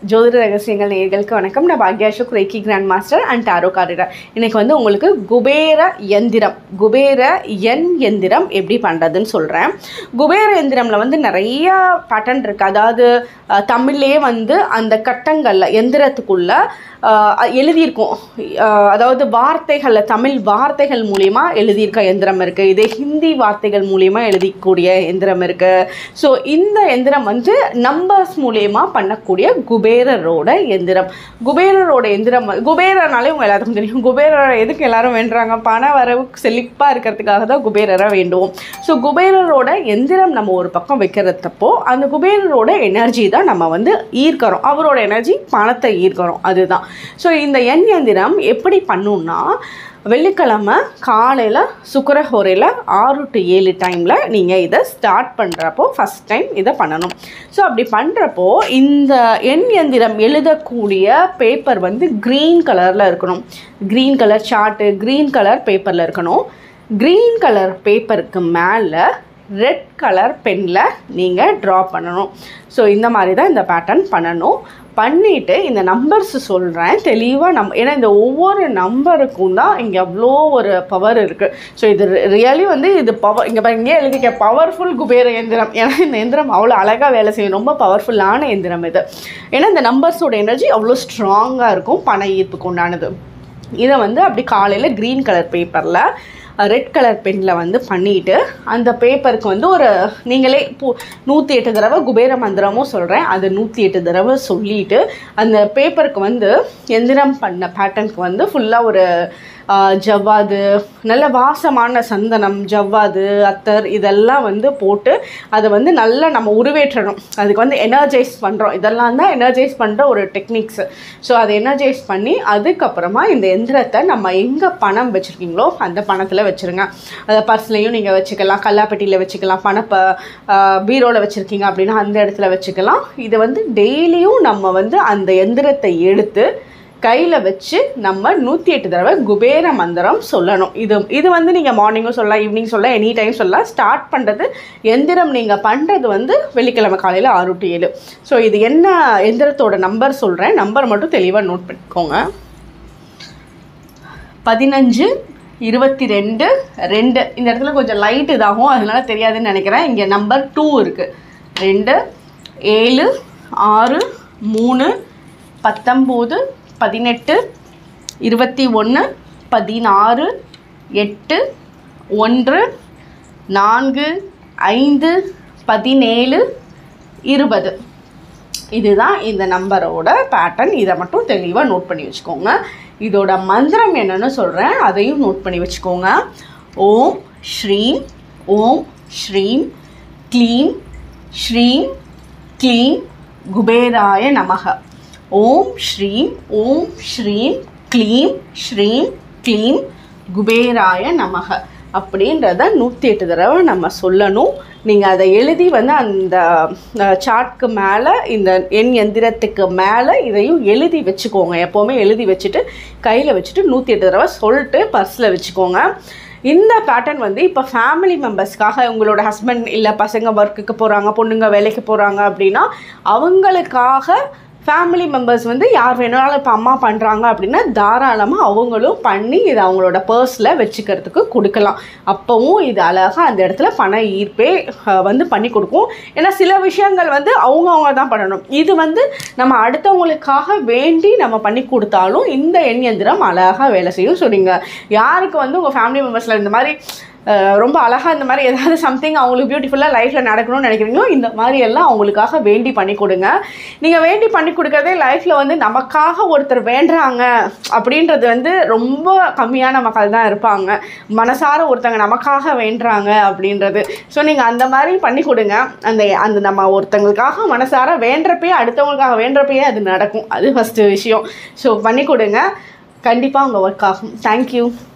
ஜோதிட ரகசியங்கள் நேயர்களுக்கு வணக்கம். நான் பாக்யா Ashok, reiki grand master and tarot card reader. இன்றைக்கி வந்து உங்களுக்கு குபேர எண் எந்திரம் எப்படி பண்ணுறதுன்னு சொல்கிறேன். குபேர எந்திரமில் வந்து நிறைய பேட்டர்ன் இருக்குது. அதாவது தமிழ்லேயே வந்து அந்த கட்டங்களில் எந்திரத்துக்குள்ள எழுதியிருக்கும். அதாவது வார்த்தைகளில் தமிழ் வார்த்தைகள் மூலிமா எழுதியிருக்க எந்திரம் இருக்குது. இதே ஹிந்தி வார்த்தைகள் மூலிமா எழுதிக்கூடிய எந்திரம் இருக்குது. ஸோ இந்த எந்திரம் வந்து நம்பர்ஸ் மூலிமா பண்ணக்கூடிய குபேரரோட எந்திரம். குபேரரோட எந்திரம், குபேரனாலே உங்கள் எல்லாத்துக்கும் தெரியும். குபேரரை எதுக்கு எல்லாரும் வேண்டுறாங்க? பண வரவு செழிப்பாக இருக்கிறதுக்காக தான் குபேரரை வேண்டுவோம். ஸோ குபேரரோட எந்திரம் நம்ம ஒரு பக்கம் வைக்கிறதப்போ அந்த குபேரரோட எனர்ஜி தான் நம்ம வந்து ஈர்க்கிறோம். அவரோட எனர்ஜி பணத்தை ஈர்க்கிறோம். அதுதான். ஸோ இந்த எண் எந்திரம் எப்படி பண்ணுன்னா, வெள்ளிக்கிழமை காலையில் சுக்கிரஹோரையில் 6 to 7 டைமில் நீங்கள் இதை ஸ்டார்ட் பண்ணுறப்போ ஃபஸ்ட் டைம் இதை பண்ணணும். ஸோ அப்படி பண்ணுறப்போ இந்த எண் எந்திரம் எழுதக்கூடிய பேப்பர் வந்து க்ரீன் கலரில் இருக்கணும். Green colour chart, green colour பேப்பரில் இருக்கணும். க்ரீன் கலர் பேப்பருக்கு மேலே ரெட் கலர் பெனில் நீங்கள் ட்ரா பண்ணணும். ஸோ இந்த மாதிரி தான் இந்த பேட்டர்ன் பண்ணணும். பண்ணிவிட்டு இந்த நம்பர்ஸ் சொல்கிறேன் தெளிவாக. ஏன்னா இந்த ஒவ்வொரு நம்பருக்கும் தான் இங்கே அவ்வளோ ஒரு பவர் இருக்குது. ஸோ இது ரியலி வந்து இது பவர். இங்கே எழுதிக்க பவர்ஃபுல் குபேர எந்திரம். ஏன்னா இந்த எந்திரம் அவ்வளோ அழகாக வேலை செய்யும். ரொம்ப பவர்ஃபுல்லான எந்திரம் இது. ஏன்னா இந்த நம்பர்ஸோட எனர்ஜி அவ்வளோ ஸ்ட்ராங்காக இருக்கும், பண ஈர்ப்புக்கு உண்டானது. இதை வந்து அப்படி காலையில் க்ரீன் கலர் பேப்பரில் ரெட் கலர் பெனில் வந்து பண்ணிவிட்டு அந்த பேப்பருக்கு வந்து ஒரு நீங்களே 108 தடவை குபேர மந்திரமும் சொல்கிறேன். அது 108 தடவை சொல்லிவிட்டு அந்த பேப்பருக்கு வந்து எந்திரம் பண்ண பேட்டர்னுக்கு வந்து ஃபுல்லாக ஒரு ஜவ்வாது, நல்ல வாசமான சந்தனம், ஜவ்வாது, அத்தர் இதெல்லாம் வந்து போட்டு அதை வந்து நல்லா நம்ம உருவேற்றணும். அதுக்கு வந்து எனர்ஜைஸ் பண்ணுறோம். இதெல்லாம் தான் எனர்ஜைஸ் பண்ணுற ஒரு டெக்னிக்ஸு. ஸோ அதை எனர்ஜைஸ் பண்ணி அதுக்கப்புறமா இந்த எந்திரத்தை நம்ம எங்கே பணம் வச்சுருக்கீங்களோ அந்த பணத்தில் வச்சுருங்க. அதை பர்ஸ்லையும் நீங்கள் வச்சுக்கலாம், கல்லாப்பெட்டியில் வச்சுக்கலாம், பீரோவில் வச்சுருக்கீங்க அப்படின்னா அந்த இடத்துல வச்சுக்கலாம். இதை வந்து டெய்லியும் நம்ம வந்து அந்த எந்திரத்தை எடுத்து கையில் வச்சு நம்ம 108 தடவை குபேர மந்திரம் சொல்லணும். இது வந்து நீங்கள் மார்னிங்கும் சொல்லலாம், ஈவினிங் சொல்லலாம், எனி டைம் சொல்லலாம். ஸ்டார்ட் பண்ணுறது எந்திரம் நீங்கள் பண்ணுறது வந்து வெள்ளிக்கிழமை காலையில் 6 to 7. ஸோ இது என்ன எந்திரத்தோட நம்பர் சொல்கிறேன். நம்பர் மட்டும் தெளிவாக நோட் பண்ணிக்கோங்க. 15 22 2. இந்த இடத்துல கொஞ்சம் லைட் இதாகும், அதனால தெரியாதுன்னு நினைக்கிறேன். இங்கே நம்பர் 2 இருக்குது. 2 7 6 3 19 18 21 16 8 1 4 5 17 20. இதுதான் இந்த நம்பரோட பேட்டர்ன். இதை மட்டும் தெளிவாக நோட் பண்ணி வச்சுக்கோங்க. இதோட மந்திரம் என்னன்னு சொல்கிறேன், அதையும் நோட் பண்ணி வச்சுக்கோங்க. ஓம் ஸ்ரீம் க்ளீம் ஸ்ரீம் க்ளீம் குபேராய நமக. ஓம் ஸ்ரீம் க்ளீம் க்ளீம் குபேராய நமக அப்படின்றத 108 தடவை நம்ம சொல்லணும். நீங்கள் அதை எழுதி வந்து அந்த சார்ட்க்கு மேலே, இந்த எண் எந்திரத்துக்கு மேலே இதையும் எழுதி வச்சுக்கோங்க. எப்போவுமே எழுதி வச்சுட்டு கையில் வச்சுட்டு 108 தடவை சொல்லிட்டு பர்ஸில் வச்சுக்கோங்க. இந்த பேட்டர்ன் வந்து இப்போ ஃபேமிலி மெம்பர்ஸ்க்காக, உங்களோட ஹஸ்பண்ட் இல்லை பசங்க ஒர்க்குக்கு போகிறாங்க, பொண்ணுங்க வேலைக்கு போகிறாங்க அப்படின்னா அவங்களுக்காக ஃபேமிலி மெம்பர்ஸ் வந்து யார் வேணுனாலும் இப்போ அம்மா பண்ணுறாங்க அப்படின்னா தாராளமாக அவங்களும் பண்ணி இதை அவங்களோட பர்ஸில் வச்சுக்கிறதுக்கு கொடுக்கலாம். அப்போவும் இது அழகாக அந்த இடத்துல பண ஈர்ப்பே வந்து பண்ணி கொடுக்கும். ஏன்னா சில விஷயங்கள் வந்து அவங்க தான் பண்ணணும். இது வந்து நம்ம அடுத்தவங்களுக்காக வேண்டி நம்ம பண்ணி கொடுத்தாலும் இந்த எண் எந்திரம் அழகாக வேலை செய்யும். ஸோ நீங்கள் யாருக்கு வந்து உங்கள் ஃபேமிலி மெம்பர்ஸில் இந்த மாதிரி ரொம்ப அழகாக இந்த மாதிரி ஏதாவது சம்திங் அவங்களுக்கு பியூட்டிஃபுல்லாக லைஃப்பில் நடக்கணும்னு நினைக்கிறீங்களோ இந்த மாதிரி எல்லாம் அவங்களுக்காக வேண்டி பண்ணி கொடுங்க. நீங்கள் வேண்டி பண்ணி கொடுக்குறதே லைஃப்பில் வந்து நமக்காக ஒருத்தர் வேண்டுறாங்க அப்படின்றது வந்து ரொம்ப கம்மியான மக்கள் தான் இருப்பாங்க. மனசார ஒருத்தங்க நமக்காக வேண்டுறாங்க அப்படின்றது. ஸோ நீங்கள் அந்த மாதிரி பண்ணி கொடுங்க. அந்த நம்ம ஒருத்தங்களுக்காக மனசார வேண்டுறப்பயே, அடுத்தவங்களுக்காக வேண்டுறப்பயே அது நடக்கும். அது ஃபஸ்ட்டு விஷயம். ஸோ பண்ணி கொடுங்க, கண்டிப்பாக உங்கள் ஒர்க் ஆகும். தேங்க்யூ.